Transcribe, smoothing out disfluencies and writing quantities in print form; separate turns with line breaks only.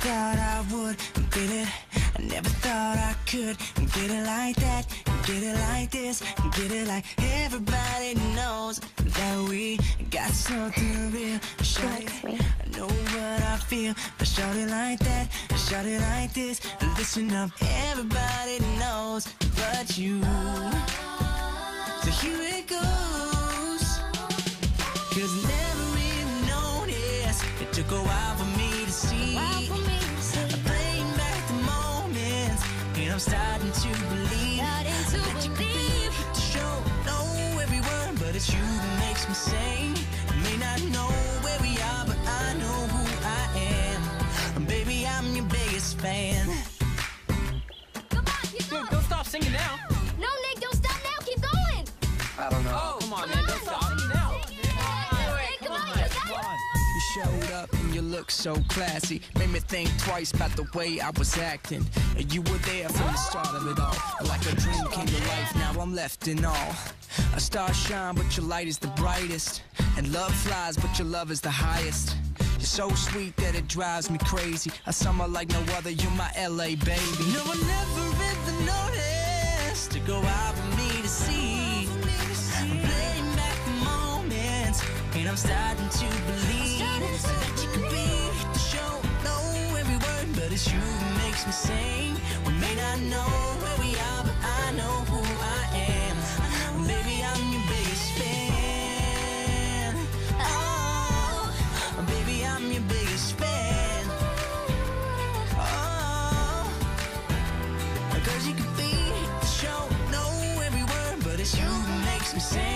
thought I would get it. I never thought I could get it like that, get it like this, get it like everybody knows that we got something real. Shawty, I know what I feel, but shawty like that, shawty like this. Listen up, everybody knows but you. So here it goes. 'Cause I never even noticed it took a while for me to see. I'm playing back the moments, and I'm starting to believe that you could be the show. Know every word, but it's you who makes me sing. I may not know where we are, but I know who I am. And baby, I'm your biggest fan.
Come on, keep going.
Dude, don't stop singing now.
No, Nick, don't stop now. Keep going.
I don't know.
Oh, come on, man. Don't stop singing now.
Come on, you got it.
You showed up and you looked so classy. Made me think twice about the way I was acting. And you were there from the start of it all. Like a dream came to life, now I'm left in awe. A star shine, but your light is the brightest. And love flies, but your love is the highest. You're so sweet that it drives me crazy. A summer like no other, you're my LA baby. No, I never even noticed to go out for me to see. I'm playing back the moments, and I'm starting to believe that you could be the show. Know every word, but it's you who makes me sing. We may not know where we are, but I know who I am. Baby, I'm your biggest fan. Oh, baby, I'm your biggest fan. Oh, 'cause you could be the show. Know every word, but it's you who makes me sing.